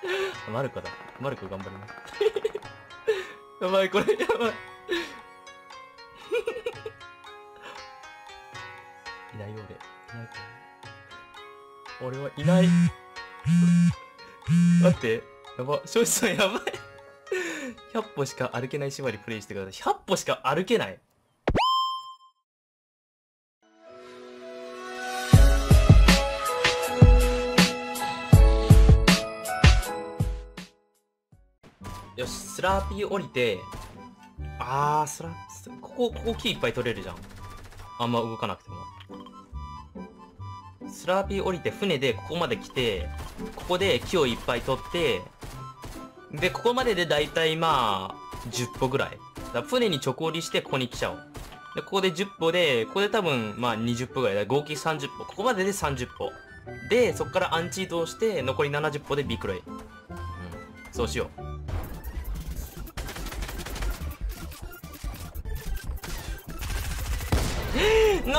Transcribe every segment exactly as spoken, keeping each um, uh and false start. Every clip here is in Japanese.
マルコだ。マルコ頑張ります。やばい、これ、やばい。いないよ、俺。いないかな。俺はいない。待って。やば。庄司さんやばい。ひゃっぽしか歩けない縛りプレイしてください。ひゃっぽしか歩けない。よし、スラーピー降りて、あー、スラ、ここ、ここ木いっぱい取れるじゃん。あんま動かなくても。スラーピー降りて船でここまで来て、ここで木をいっぱい取って、で、ここまででだいたいまあ、じゅっぽぐらい。だから船に直降りしてここに来ちゃおう。で、ここでじゅっぽで、ここで多分まあにじゅっぽぐらいだ。合計さんじゅっぽ。ここまででさんじゅっぽ。で、そっからアンチ移動して、残りななじゅっぽでビクロイ。うん。そうしよう。ノー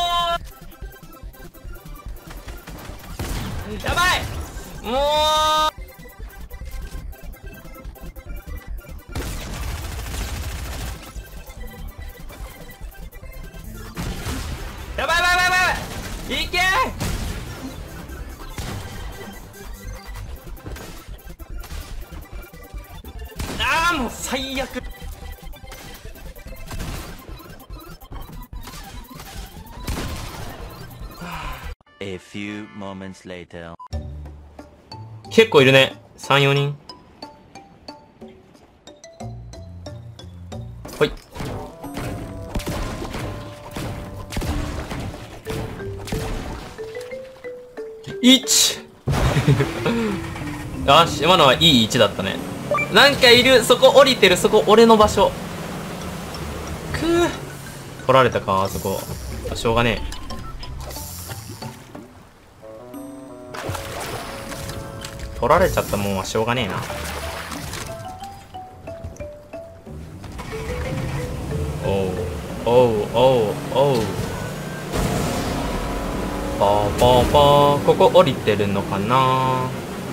やばいもうやばいやばいやばいやばいいけあーもう最悪 A few moments later. 結構いるね。さん、よにん。はい。いち よし、今のはいい位置だったね。なんかいる。そこ降りてる。そこ俺の場所。くぅ。取られたか、あそこ。しょうがねえ。取られちゃったもんはしょうがねえな。おうおうおうおうパーパーパー。ここ降りてるのかな。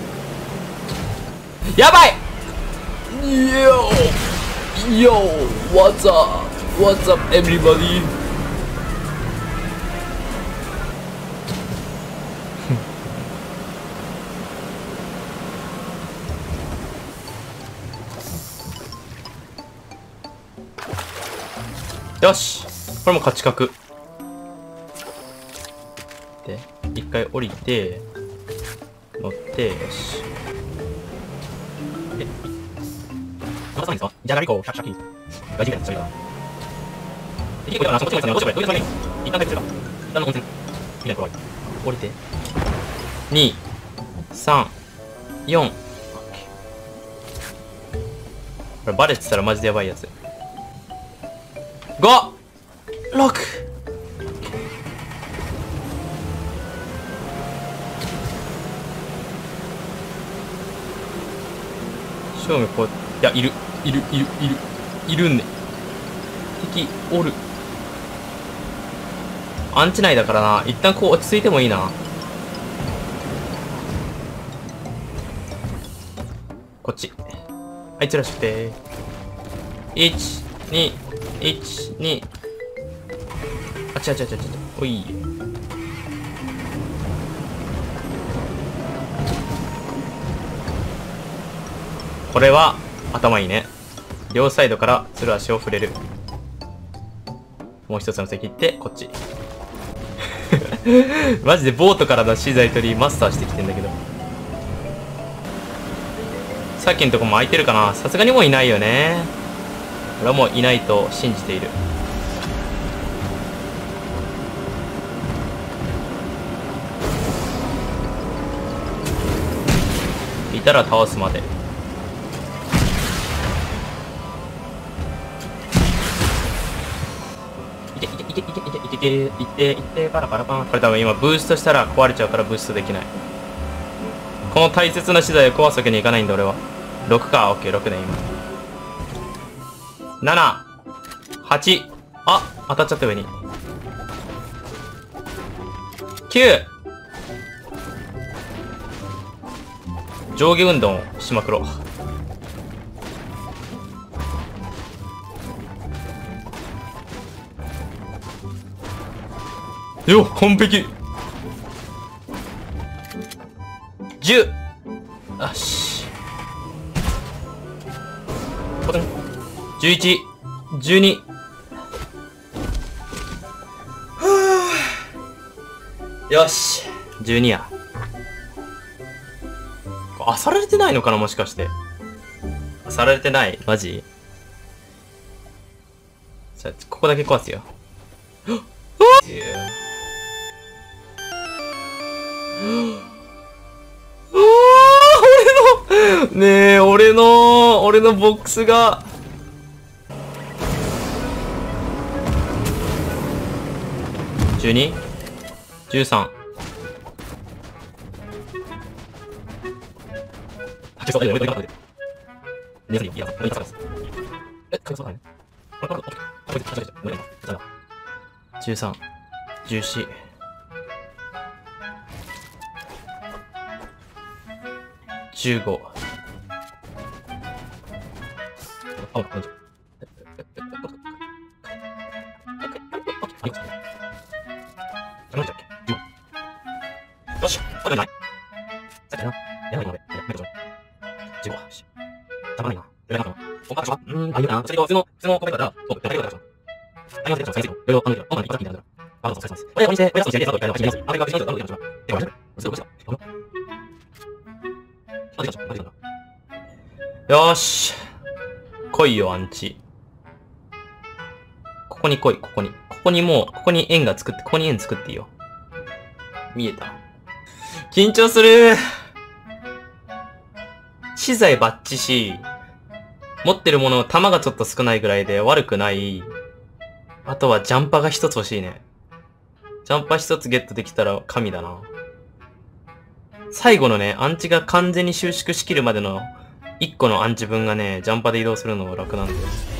やばい。 Yo Yo What's up What's up everybody よし、これも勝ち確で、一回降りて乗って、よし。えまさにですかじゃがりこシャキシャキ大事件それだ結構いいかな。そっちもいいですね。どうしようこれ。どうしよう一旦回復するか。一旦の温泉みたいなところ降りてに、さん、よん。これバレてたらマジでやばいやつ。ご、ろく。正面こう、いや、いる、いる、いる、いる、いるんね。敵、おる。アンチ内だからな。一旦こう落ち着いてもいいな。こっち。あいつらしくて。いち、に、いち、に。あ、違う違う違う違う。おい。これは、頭いいね。両サイドからつる足を触れる。もう一つの席行って、こっち。マジでボートからの資材取りマスターしてきてんだけど。さっきのとこも空いてるかな。さすがにもういないよね。俺はもういないと信じている。いたら倒すまで。いけいけいけいけいけいけいけいっていってパラパラパン。これ多分今ブーストしたら壊れちゃうからブーストできない。この大切な資材を壊すわけにいかないんだ俺は。ろくか。オッケーろくね今。なな、はち。あ、当たっちゃった上に。きゅう。 上下運動しまくろう。よっ、完璧。じゅう。よし。じゅういち、じゅうに。よし。じゅうにや。あさられてないのかな、もしかして。あさられてない。マジ？じゃあ、ここだけ壊すよ。俺の、ねえ、俺の、俺のボックスが。じゅうに？ じゅうさん。じゅうさん、じゅうよん、じゅうご。よし、あとない。さっきな、やばいな、俺。じゅうご。たまらないな。どれがなかったの？おかしい。うーん、あ、いいかな。それと、普通の、普通のコメントだったら、そう、大丈夫だから。ありますね、先生。いろいろ、あの、あんまり、いただきになるから。あ、どうぞ、お疲れ様です。おや、おにして、おやすみして、ありがとうございます。アメリカ、ビジネスだろ、どういう話は。でも、あれすごい、どうしたあ、できた、あ、できたんだ。よーし。来いよ、アンチ。ここに来い、ここに。ここにもう、ここに円が作って、ここに円作っていいよ。見えた。緊張する。資材バッチし、持ってるもの、弾がちょっと少ないぐらいで悪くない。あとはジャンパが一つ欲しいね。ジャンパ一つゲットできたら神だな。最後のね、アンチが完全に収縮しきるまでの一個のアンチ分がね、ジャンパで移動するの楽なんだよ。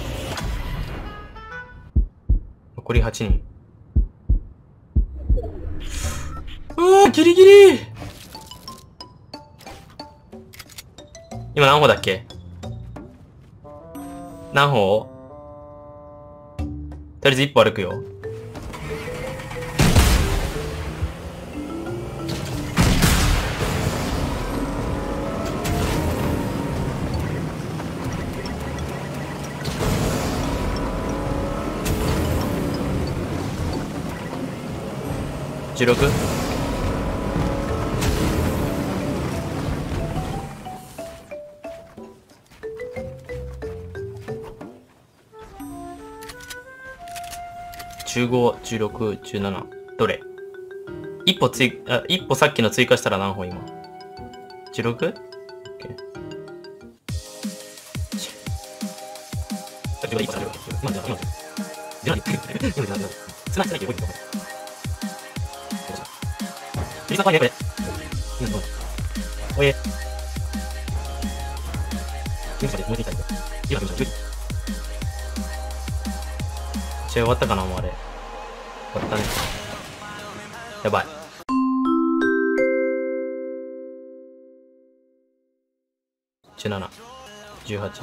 残りはちにん。うわー、ギリギリ。今何歩だっけ？何歩？とりあえず一歩歩くよ。じゅうろく？じゅうご、じゅうろく、じゅうなな。どれ？一歩追、あ、一歩さっきの追加したら何歩今？ じゅうろく？ OK。終わったかなもうあれ。終わったね。やばい。じゅうなな、じゅうはち。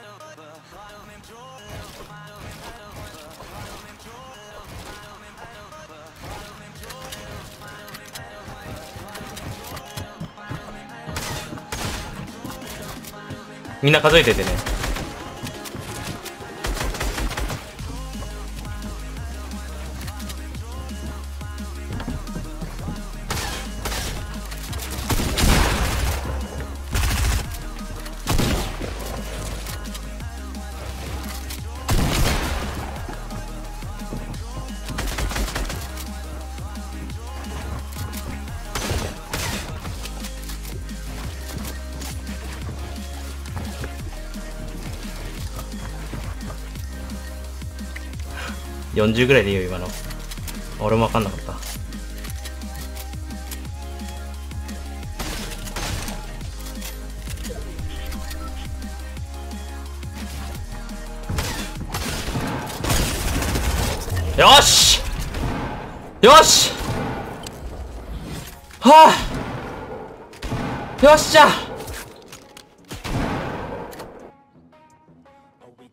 みんな数えててね。よんじゅうぐらいでいいよ、今の。俺もわかんなかった。よしよしはあよっしゃ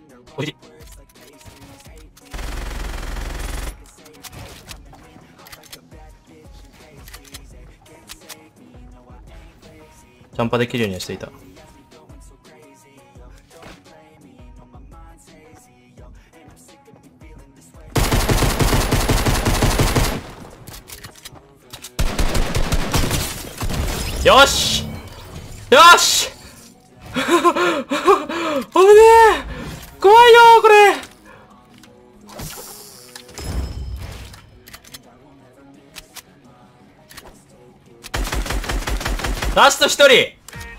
おいしい。ジャンパできるようにはしていた。よしよし危ねえ、怖いよこれ。ラスト一人。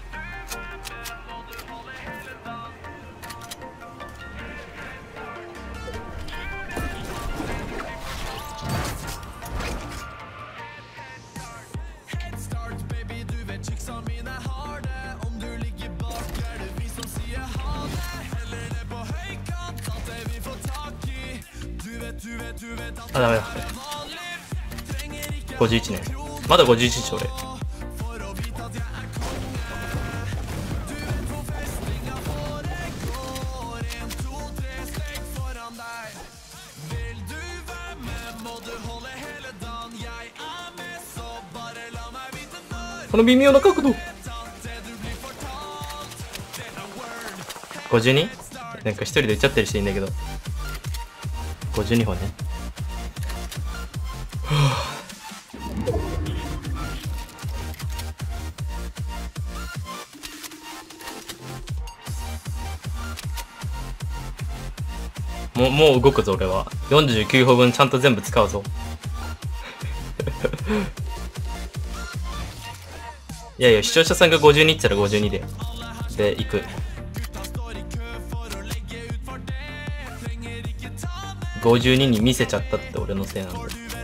あ、ダメだ。ごじゅういちねん。まだごじゅういちでしょ、俺。この微妙な角度。ごじゅうに？ なんか一人で撃っちゃったりしていいんだけど。ごじゅうにほんね。もう、もう動くぞ俺は。よんじゅうきゅうほぶんちゃんと全部使うぞ。いやいや、視聴者さんがごじゅうにって言ったらごじゅうにで。で、行く。ごじゅうにに見せちゃったって俺のせいなんだ。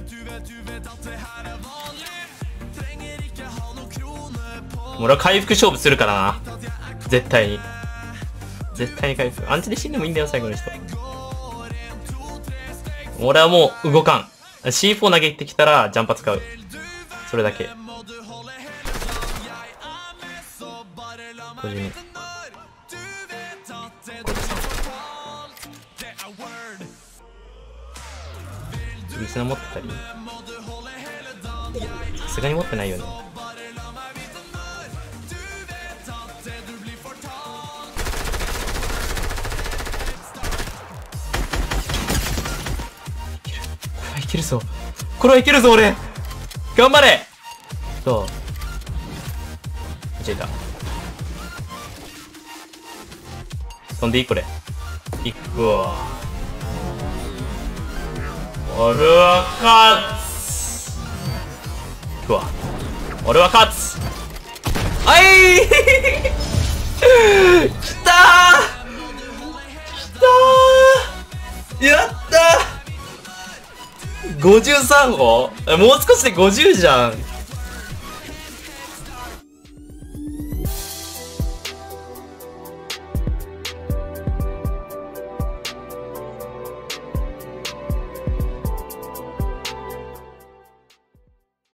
俺は回復勝負するからな。絶対に。絶対に回復。アンチで死んでもいいんだよ、最後の人。俺はもう動かん。シーフォー 投げてきたらジャンパ使う。それだけ。ごじゅうに。ごじゅうさん。リスナー持ってたりさすがに持ってないよね。いけるぞ。これはいけるぞ俺。頑張れ。どう？間違えた。飛んでいいこれ。いくわ。俺は勝つ。いくわ。俺は勝つ。あいきたーきたーやったーごじゅうさんほん？もう少しでごじゅうじゃん。